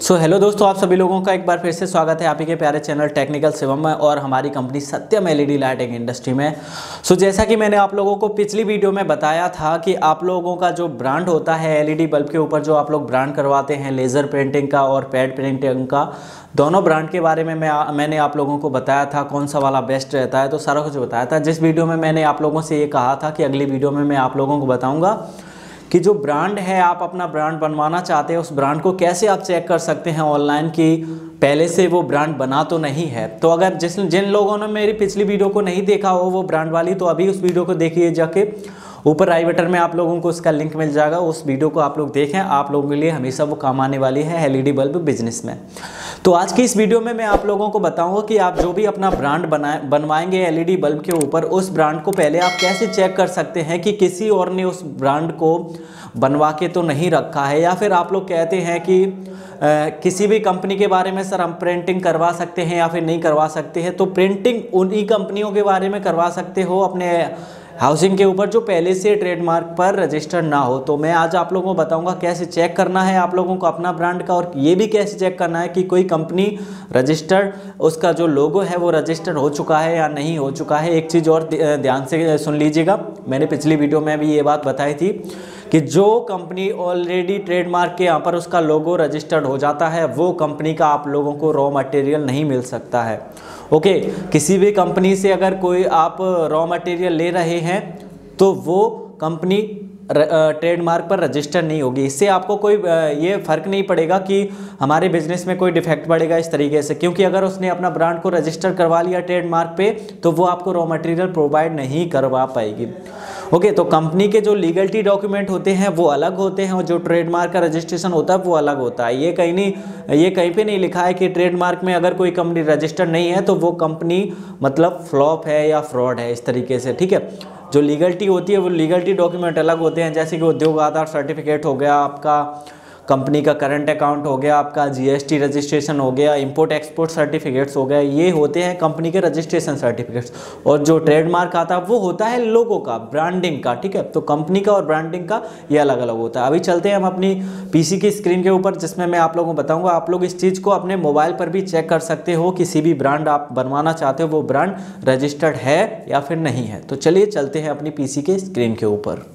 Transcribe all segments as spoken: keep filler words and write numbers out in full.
So hello दोस्तों, आप सभी लोगों का एक बार फिर से स्वागत है आप ही के प्यारे चैनल टेक्निकल शिवम में और हमारी company Satyam LED lighting industry में। सो जैसा कि मैंने आप लोगों को पिछली वीडियो में बताया था कि आप लोगों का जो ब्रांड होता है एलईडी बल्ब के ऊपर जो आप लोग ब्रांड करवाते हैं लेज़र प्रिंटिंग का और पैड प्रिंटिंग का, दोनों ब्रांड के बारे में मैं आ, मैंने आप लोगों को बताया था कौन सा वाला बेस्ट रहता है, तो सारा कुछ बताया था। जिस वीडियो में मैंने आप लोगों से ये कहा था कि अगली वीडियो में मैं आप लोगों को बताऊँगा कि जो ब्रांड है, आप अपना ब्रांड बनवाना चाहते हैं, उस ब्रांड को कैसे आप चेक कर सकते हैं ऑनलाइन कि पहले से वो ब्रांड बना तो नहीं है। तो अगर जिस जिन लोगों ने मेरी पिछली वीडियो को नहीं देखा हो वो ब्रांड वाली, तो अभी उस वीडियो को देखिए जाके, ऊपर आई बटन में आप लोगों को उसका लिंक मिल जाएगा, उस वीडियो को आप लोग देखें, आप लोगों के लिए हमेशा वो काम आने वाली है एलईडी बल्ब बिजनेस में। तो आज की इस वीडियो में मैं आप लोगों को बताऊंगा कि आप जो भी अपना ब्रांड बनाए बनवाएंगे एलईडी बल्ब के ऊपर, उस ब्रांड को पहले आप कैसे चेक कर सकते हैं कि किसी और ने उस ब्रांड को बनवा के तो नहीं रखा है, या फिर आप लोग कहते हैं कि आ, किसी भी कंपनी के बारे में सर हम प्रिंटिंग करवा सकते हैं या फिर नहीं करवा सकते हैं। तो प्रिंटिंग उन्हीं कंपनियों के बारे में करवा सकते हो अपने हाउसिंग के ऊपर जो पहले से ट्रेडमार्क पर रजिस्टर्ड ना हो। तो मैं आज आप लोगों को बताऊंगा कैसे चेक करना है आप लोगों को अपना ब्रांड का, और ये भी कैसे चेक करना है कि कोई कंपनी रजिस्टर्ड, उसका जो लोगो है वो रजिस्टर्ड हो चुका है या नहीं हो चुका है। एक चीज़ और ध्यान से सुन लीजिएगा, मैंने पिछली वीडियो में भी ये बात बताई थी कि जो कंपनी ऑलरेडी ट्रेडमार्क के यहाँ पर उसका लोगो रजिस्टर्ड हो जाता है, वो कंपनी का आप लोगों को रॉ मटेरियल नहीं मिल सकता है। ओके okay, किसी भी कंपनी से अगर कोई आप रॉ मटेरियल ले रहे हैं तो वो कंपनी ट्रेडमार्क पर रजिस्टर नहीं होगी। इससे आपको कोई ये फ़र्क नहीं पड़ेगा कि हमारे बिजनेस में कोई डिफेक्ट पड़ेगा इस तरीके से, क्योंकि अगर उसने अपना ब्रांड को रजिस्टर करवा लिया ट्रेडमार्क पे तो वो आपको रॉ मटेरियल प्रोवाइड नहीं करवा पाएगी। ओके okay, तो कंपनी के जो लीगलिटी डॉक्यूमेंट होते हैं वो अलग होते हैं और जो ट्रेडमार्क का रजिस्ट्रेशन होता है वो अलग होता है। ये कहीं नहीं ये कहीं पे नहीं लिखा है कि ट्रेडमार्क में अगर कोई कंपनी रजिस्टर्ड नहीं है तो वो कंपनी मतलब फ्लॉप है या फ्रॉड है, इस तरीके से। ठीक है, जो लीगलिटी होती है वो लीगलिटी डॉक्यूमेंट अलग होते हैं, जैसे कि उद्योग आधार सर्टिफिकेट हो गया, आपका कंपनी का करंट अकाउंट हो गया, आपका जीएसटी रजिस्ट्रेशन हो गया, इंपोर्ट एक्सपोर्ट सर्टिफिकेट्स हो गया, ये होते हैं कंपनी के रजिस्ट्रेशन सर्टिफिकेट्स। और जो ट्रेडमार्क आता है वो होता है लोगो का, ब्रांडिंग का। ठीक है, तो कंपनी का और ब्रांडिंग का ये अलग अलग होता है। अभी चलते हैं हम अपनी पीसी की स्क्रीन के ऊपर, जिसमें मैं आप लोगों को बताऊंगा। आप लोग इस चीज़ को अपने मोबाइल पर भी चेक कर सकते हो, किसी भी ब्रांड आप बनवाना चाहते हो वो ब्रांड रजिस्टर्ड है या फिर नहीं है। तो चलिए चलते हैं अपनी पीसी के स्क्रीन के ऊपर।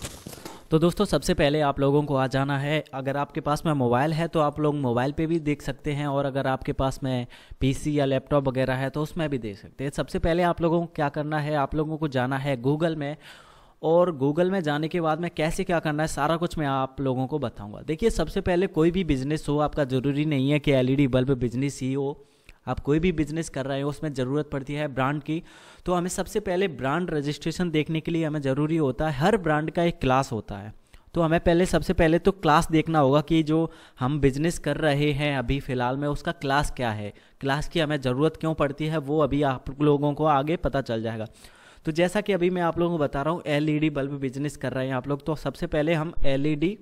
तो दोस्तों सबसे पहले आप लोगों को आ जाना है, अगर आपके पास में मोबाइल है तो आप लोग मोबाइल पे भी देख सकते हैं, और अगर आपके पास में पीसी या लैपटॉप वगैरह है तो उसमें भी देख सकते हैं। सबसे पहले आप लोगों को क्या करना है, आप लोगों को जाना है गूगल में, और गूगल में जाने के बाद में कैसे क्या करना है सारा कुछ मैं आप लोगों को बताऊँगा। देखिए, सबसे पहले कोई भी बिजनेस हो, आपका ज़रूरी नहीं है कि L E D bulb business ही हो, आप कोई भी बिजनेस कर रहे हो उसमें ज़रूरत पड़ती है ब्रांड की। तो हमें सबसे पहले ब्रांड रजिस्ट्रेशन देखने के लिए हमें ज़रूरी होता है, हर ब्रांड का एक क्लास होता है। तो हमें पहले सबसे पहले तो क्लास देखना होगा कि जो हम बिजनेस कर रहे हैं अभी फ़िलहाल में उसका क्लास क्या है, क्लास की हमें ज़रूरत क्यों पड़ती है, वो अभी आप लोगों को आगे पता चल जाएगा। तो जैसा कि अभी मैं आप लोगों को बता रहा हूँ, एलईडी बल्ब बिजनेस कर रहे हैं आप लोग, तो सबसे पहले हम एलईडी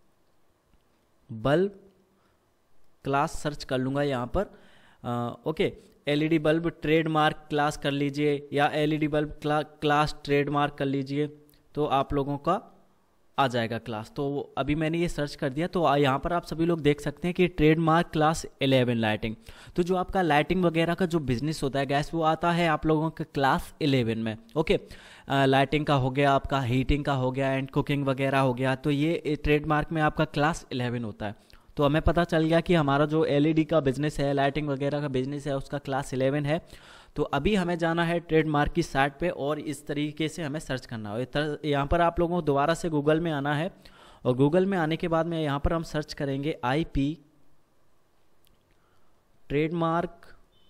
बल्ब क्लास सर्च कर लूँगा यहाँ पर। आ, okay, LED bulb trademark class कर लीजिए या LED bulb class, class trademark कर लीजिए, तो आप लोगों का आ जाएगा क्लास। तो अभी मैंने ये सर्च कर दिया, तो यहाँ पर आप सभी लोग देख सकते हैं कि ट्रेडमार्क क्लास इलेवन लाइटिंग। तो जो आपका लाइटिंग वगैरह का जो बिजनेस होता है गैस, वो आता है आप लोगों के क्लास इलेवन में। ओके, लाइटिंग का हो गया, आपका हीटिंग का हो गया, एंड कुकिंग वगैरह हो गया, तो ये ट्रेडमार्क में आपका क्लास इलेवन होता है। तो हमें पता चल गया कि हमारा जो एलईडी का बिजनेस है, लाइटिंग वगैरह का बिजनेस है, उसका क्लास इलेवन है। तो अभी हमें जाना है ट्रेडमार्क की साइट पे और इस तरीके से हमें सर्च करना है। यहाँ पर आप लोगों को दोबारा से गूगल में आना है, और गूगल में आने के बाद में यहाँ पर हम सर्च करेंगे आईपी ट्रेडमार्क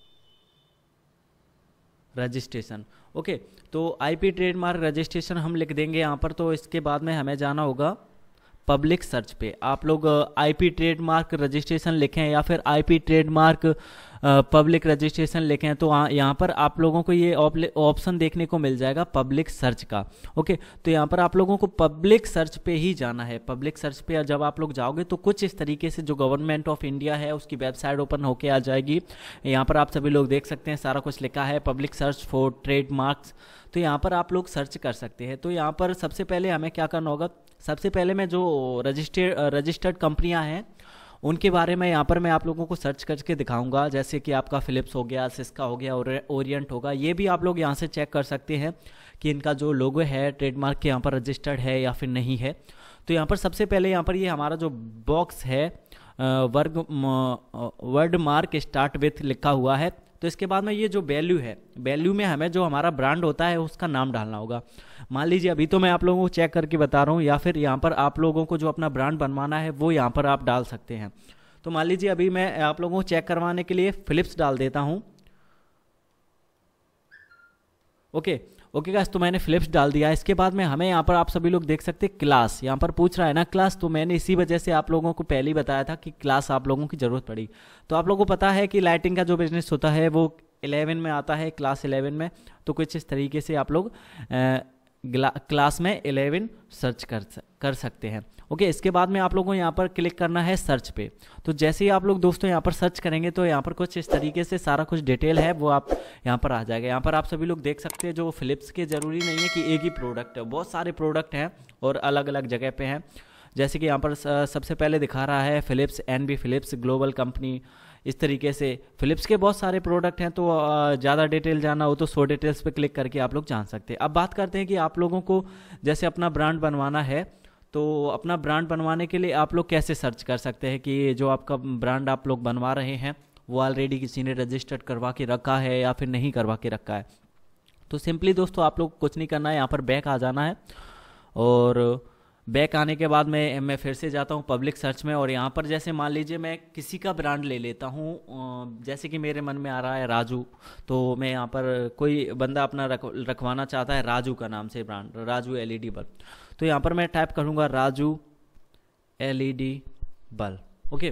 रजिस्ट्रेशन। ओके, तो आईपी ट्रेडमार्क रजिस्ट्रेशन हम लिख देंगे यहाँ पर। तो इसके बाद में हमें जाना होगा पब्लिक सर्च पे। आप लोग आईपी ट्रेडमार्क रजिस्ट्रेशन लिखें या फिर आईपी ट्रेडमार्क पब्लिक रजिस्ट्रेशन लिखें, तो यहाँ पर आप लोगों को ये ऑप्शन देखने को मिल जाएगा पब्लिक सर्च का। ओके, तो यहाँ पर आप लोगों को पब्लिक सर्च पे ही जाना है। पब्लिक सर्च पे जब आप लोग जाओगे तो कुछ इस तरीके से जो गवर्नमेंट ऑफ इंडिया है उसकी वेबसाइट ओपन होके आ जाएगी। यहाँ पर आप सभी लोग देख सकते हैं सारा कुछ लिखा है, पब्लिक सर्च फॉर ट्रेडमार्क्स। तो यहाँ पर आप लोग सर्च कर सकते हैं। तो यहाँ पर सबसे पहले हमें क्या करना होगा, सबसे पहले में जो रजिस्टर रजिस्टर्ड कंपनियाँ हैं उनके बारे में यहाँ पर मैं आप लोगों को सर्च करके दिखाऊंगा, जैसे कि आपका फिलिप्स हो गया, सिस्का हो गया और ओरिएंट होगा। ये भी आप लोग यहाँ से चेक कर सकते हैं कि इनका जो लोगो है ट्रेडमार्क के यहाँ पर रजिस्टर्ड है या फिर नहीं है। तो यहाँ पर सबसे पहले यहाँ पर ये हमारा जो बॉक्स है वर्ग वर्ड मार्क स्टार्ट विथ लिखा हुआ है। तो इसके बाद में ये जो वैल्यू है, वैल्यू में हमें जो हमारा ब्रांड होता है उसका नाम डालना होगा। मान लीजिए अभी तो मैं आप लोगों को चेक करके बता रहा हूँ, या फिर यहाँ पर आप लोगों को जो अपना ब्रांड बनवाना है वो यहाँ पर आप डाल सकते हैं। तो मान लीजिए अभी मैं आप लोगों को चेक करवाने के लिए फिलिप्स डाल देता हूँ। ओके ओके गाइस, तो मैंने फिलिप्स डाल दिया। इसके बाद में हमें यहाँ पर आप सभी लोग देख सकते हैं क्लास, यहाँ पर पूछ रहा है ना क्लास, तो मैंने इसी वजह से आप लोगों को पहले ही बताया था कि क्लास आप लोगों की ज़रूरत पड़ी। तो आप लोगों को पता है कि लाइटिंग का जो बिजनेस होता है वो इलेवन में आता है, क्लास इलेवन में। तो कुछ इस तरीके से आप लोग क्लास में इलेवन सर्च कर कर सकते हैं। ओके, इसके बाद में आप लोगों को यहाँ पर क्लिक करना है सर्च पे। तो जैसे ही आप लोग दोस्तों यहाँ पर सर्च करेंगे तो यहाँ पर कुछ इस तरीके से सारा कुछ डिटेल है वो आप यहाँ पर आ जाएगा। यहाँ पर आप सभी लोग देख सकते हैं जो फिलिप्स के ज़रूरी नहीं है कि एक ही प्रोडक्ट है, बहुत सारे प्रोडक्ट हैं और अलग अलग जगह पे हैं। जैसे कि यहाँ पर सबसे पहले दिखा रहा है Philips N V Philips global company. इस तरीके से फिलिप्स के बहुत सारे प्रोडक्ट हैं, तो ज़्यादा डिटेल जानना हो तो सो डिटेल्स पे क्लिक करके आप लोग जान सकते हैं। अब बात करते हैं कि आप लोगों को जैसे अपना ब्रांड बनवाना है, तो अपना ब्रांड बनवाने के लिए आप लोग कैसे सर्च कर सकते हैं कि जो आपका ब्रांड आप लोग बनवा रहे हैं वो ऑलरेडी किसी ने रजिस्टर्ड करवा के रखा है या फिर नहीं करवा के रखा है। तो सिंपली दोस्तों आप लोग कुछ नहीं करना है, यहाँ पर बैक आ जाना है और बैक आने के बाद में मैं फिर से जाता हूँ पब्लिक सर्च में। और यहाँ पर जैसे मान लीजिए मैं किसी का ब्रांड ले लेता हूँ, जैसे कि मेरे मन में आ रहा है राजू, तो मैं यहाँ पर कोई बंदा अपना रख रखवाना चाहता है राजू का नाम से ब्रांड, राजू एलईडी बल्ब। तो यहाँ पर मैं टाइप करूँगा राजू एलईडी बल्ब। ओके,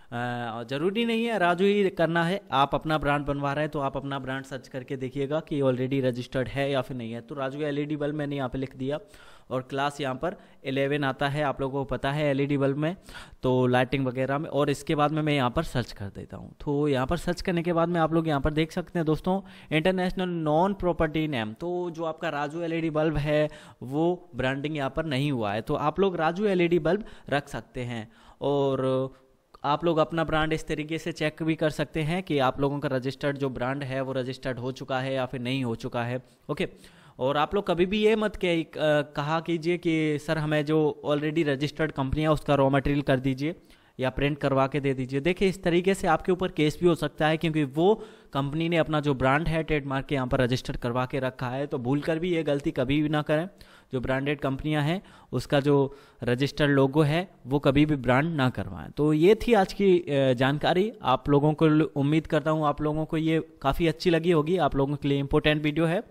ज़रूरी नहीं है राजू ही करना है, आप अपना ब्रांड बनवा रहे हैं तो आप अपना ब्रांड सर्च करके देखिएगा कि ऑलरेडी रजिस्टर्ड है या फिर नहीं है। तो राजू एलईडी बल्ब मैंने यहाँ पे लिख दिया और क्लास यहाँ पर इलेवन आता है, आप लोगों को पता है एलईडी बल्ब में, तो लाइटिंग वगैरह में। और इसके बाद में मैं यहाँ पर सर्च कर देता हूँ। तो यहाँ पर सर्च करने के बाद में आप लोग यहाँ पर देख सकते हैं दोस्तों इंटरनेशनल नॉन प्रॉपर्टी नेम। तो जो आपका राजू एलईडी बल्ब है वो ब्रांडिंग यहाँ पर नहीं हुआ है, तो आप लोग राजू एलईडी बल्ब रख सकते हैं। और आप लोग अपना ब्रांड इस तरीके से चेक भी कर सकते हैं कि आप लोगों का रजिस्टर्ड जो ब्रांड है वो रजिस्टर्ड हो चुका है या फिर नहीं हो चुका है। ओके, और आप लोग कभी भी ये मत के कहा कीजिए कि सर हमें जो ऑलरेडी रजिस्टर्ड कंपनी है उसका रॉ मटेरियल कर दीजिए या प्रिंट करवा के दे दीजिए। देखिए इस तरीके से आपके ऊपर केस भी हो सकता है, क्योंकि वो कंपनी ने अपना जो ब्रांड है ट्रेडमार्क के यहाँ पर रजिस्टर करवा के रखा है। तो भूल कर भी ये गलती कभी भी ना करें, जो ब्रांडेड कंपनियां हैं उसका जो रजिस्टर्ड लोगो है वो कभी भी ब्रांड ना करवाएं। तो ये थी आज की जानकारी, आप लोगों को उम्मीद करता हूँ आप लोगों को ये काफ़ी अच्छी लगी होगी, आप लोगों के लिए इंपॉर्टेंट वीडियो है।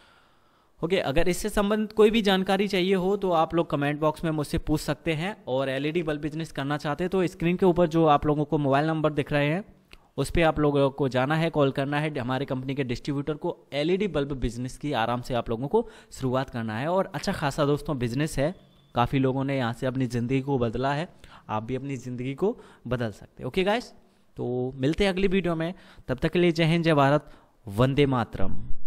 ओके okay, अगर इससे संबंधित कोई भी जानकारी चाहिए हो तो आप लोग कमेंट बॉक्स में मुझसे पूछ सकते हैं। और एलईडी बल्ब बिजनेस करना चाहते हैं तो स्क्रीन के ऊपर जो आप लोगों को मोबाइल नंबर दिख रहे हैं उस पर आप लोगों को जाना है, कॉल करना है हमारे कंपनी के डिस्ट्रीब्यूटर को। एलईडी बल्ब बिजनेस की आराम से आप लोगों को शुरुआत करना है और अच्छा खासा दोस्तों बिजनेस है, काफ़ी लोगों ने यहाँ से अपनी ज़िंदगी को बदला है, आप भी अपनी ज़िंदगी को बदल सकते हैं। ओके गाइस, तो मिलते हैं अगली वीडियो में, तब तक के लिए जय हिंद, जय भारत, वंदे मातरम।